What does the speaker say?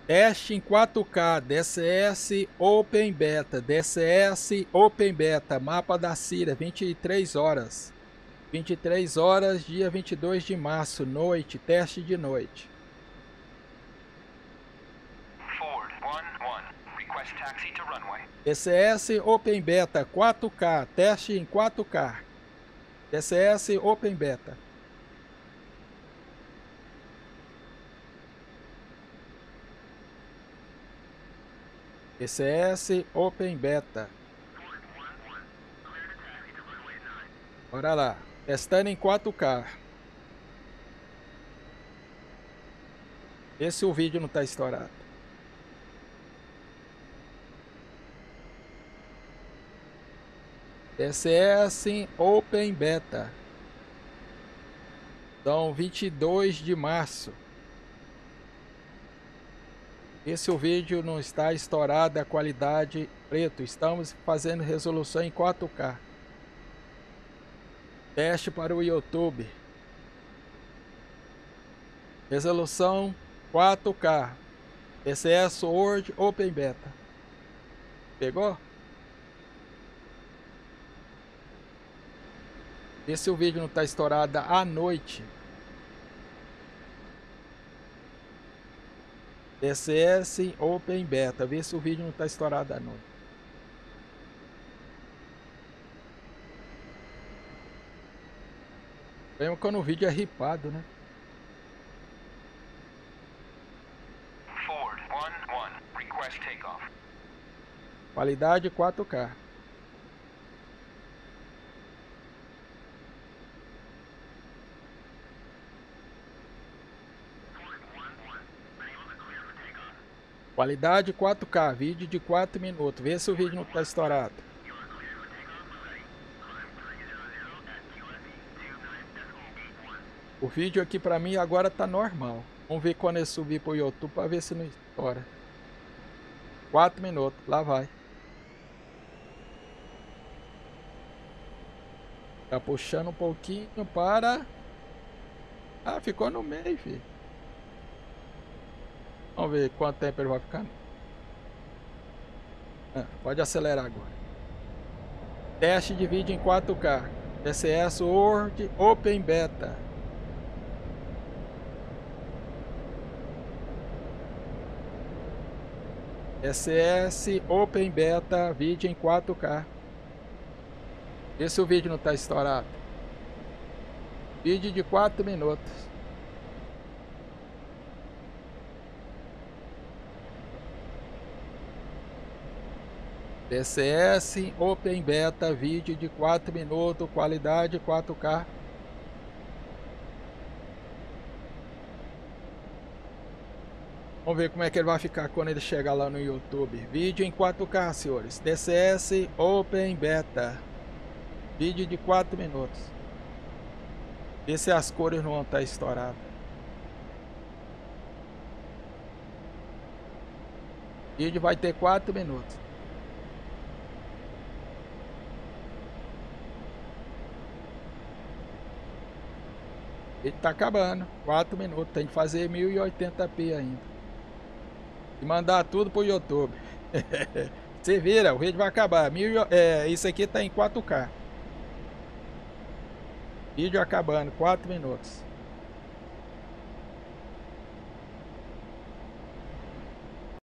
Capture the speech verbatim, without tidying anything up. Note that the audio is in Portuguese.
Teste em quatro K, D C S Open Beta, D C S Open Beta, mapa da Síria, vinte e três horas. vinte e três horas, dia vinte e dois de março, noite, teste de noite. Ford one one, request taxi to runway. D C S Open Beta, quatro K, teste em quatro K. D C S Open Beta. D C S Open Beta. Bora lá. Testando em quatro K. Vê se o vídeo não está estourado. D C S Open Beta. Então, vinte e dois de março. Esse o vídeo não está estourado, a qualidade preto. Estamos fazendo resolução em quatro K. Teste para o YouTube. Resolução quatro K. D C S Word Open Beta. Pegou? Vê se o vídeo não está estourado à noite. D C S Open Beta. Vê se o vídeo não está estourado à noite. Mesmo quando o vídeo é ripado, né? Ford one one, request takeoff. Qualidade quatro K. Qualidade quatro K, vídeo de quatro minutos. Vê se o vídeo não está estourado. O vídeo aqui para mim agora tá normal. Vamos ver quando eu subir pro YouTube para ver se não estoura. quatro minutos, lá vai. Tá puxando um pouquinho para... Ah, ficou no meio, filho. Vamos ver quanto tempo ele vai ficar. Ah, pode acelerar agora. Teste de vídeo em quatro K. D C S Word Open Beta. D C S Open Beta, vídeo em quatro K. Vê se o vídeo não está estourado. Vídeo de quatro minutos. D C S Open Beta, vídeo de quatro minutos, qualidade quatro K. Vamos ver como é que ele vai ficar quando ele chegar lá no YouTube. Vídeo em quatro K, senhores. D C S Open Beta. Vídeo de quatro minutos. Vê se as cores não vão estar estouradas. Vídeo vai ter quatro minutos. Ele tá acabando. quatro minutos. Tem que fazer mil e oitenta p ainda. E mandar tudo pro YouTube. Você vira, o vídeo vai acabar. Mil, é, isso aqui tá em quatro K. Vídeo acabando, quatro minutos.